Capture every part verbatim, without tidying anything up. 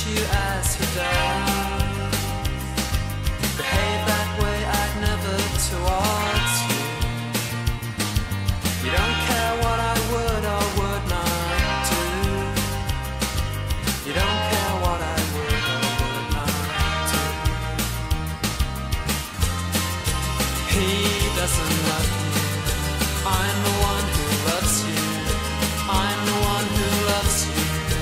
you as he does. Behave that way I'd never towards you. You don't care what I would or would not do. You don't care what I would or would not do. He doesn't love you. I'm the one who loves you. I'm the one who loves you.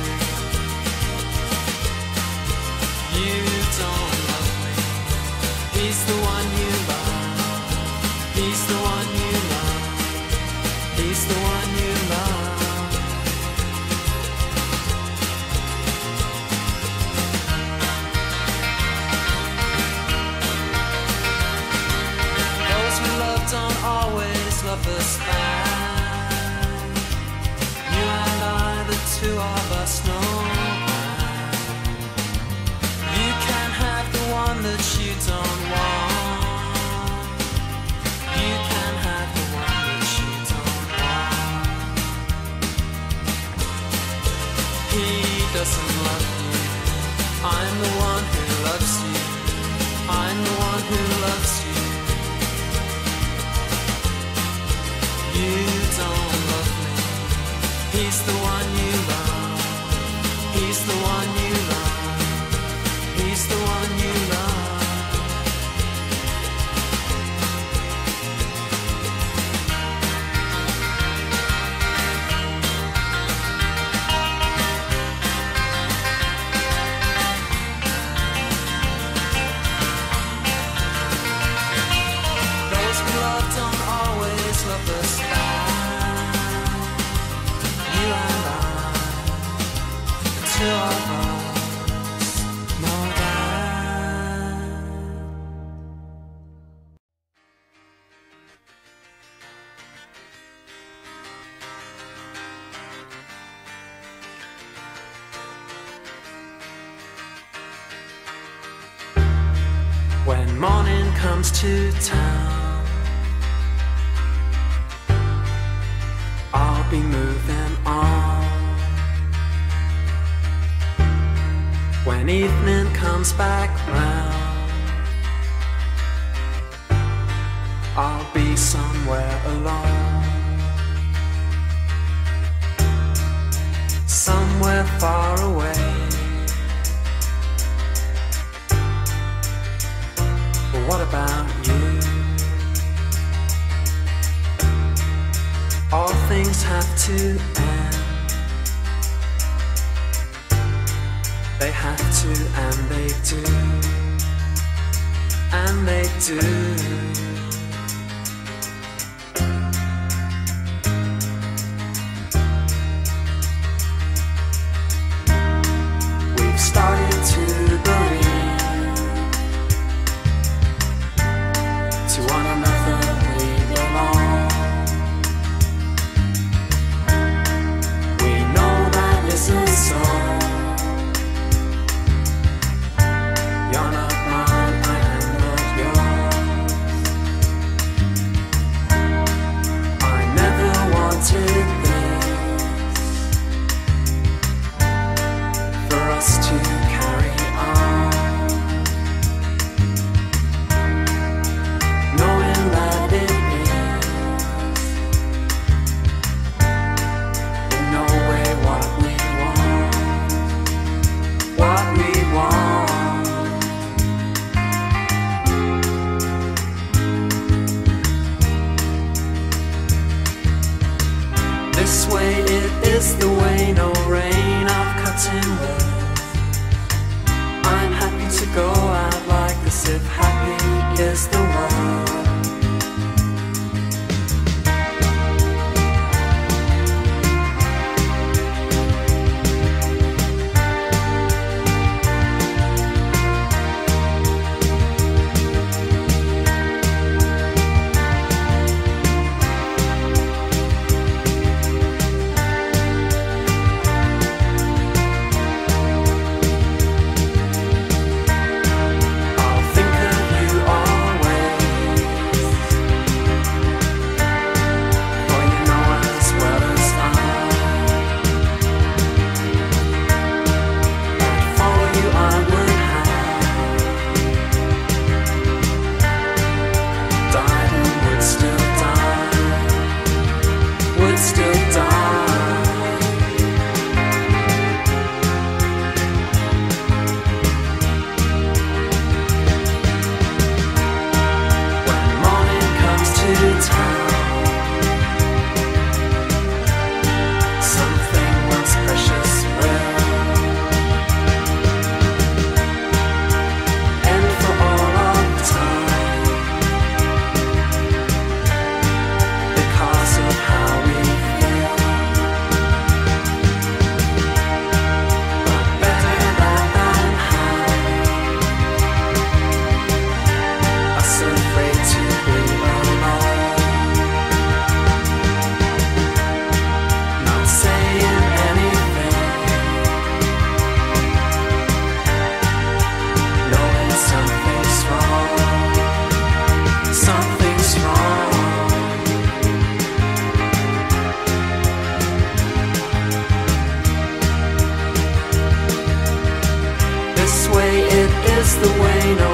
You don't love me. He's the one you love. He's the one you love. He's the one you love. Those we love don't always love us back. You and I, the two of us, know that. You can have the one that you don't want. You can have the one that you don't want. He doesn't love you. I'm the one who loves you. I'm the one who loves you. You don't love me. He's the one you love. He's the one you love. He's the one you love. Those we love don't always love us back. You and I, the two of us, know that. When morning comes to town, I'll be moving on. When evening comes back round, I'll be somewhere alone. Somewhere far away. But what about you? All things have to end. They have to and they do. And they do. We've started to believe to one another we belong. We know that this is so. You're not mine, I am not yours. I never wanted this, for us to carry on, knowing that it is in no way what we want, what we want. This way it is the way, no rain of cutting words. I'm happy to go out like this if happy is the word. I'll think of you always. the way no